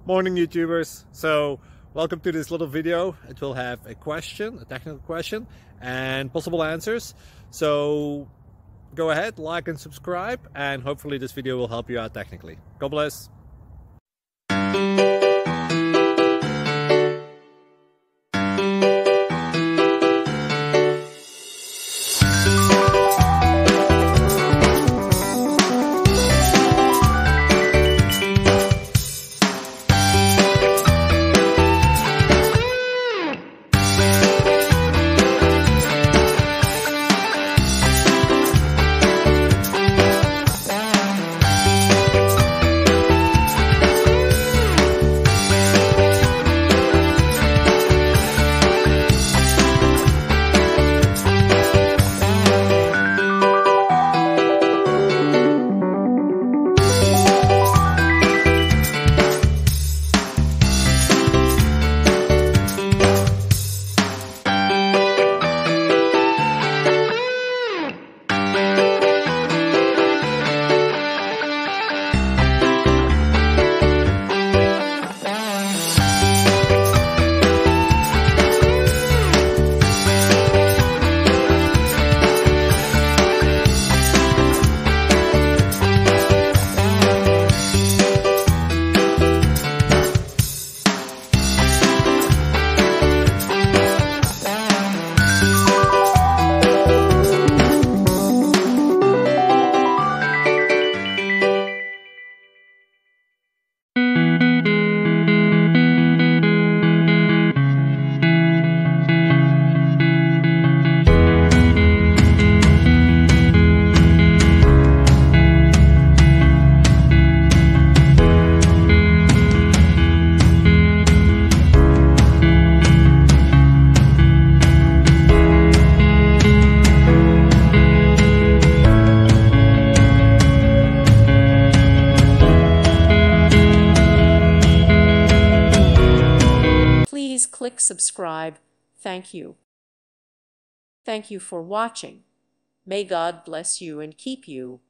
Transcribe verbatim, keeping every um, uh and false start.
Morning YouTubers. So welcome to this little video. It will have a question, a technical question, and possible answers. So go ahead, like and subscribe, and hopefully this video will help you out technically. God bless. Please click subscribe. Thank you. Thank you for watching. May God bless you and keep you.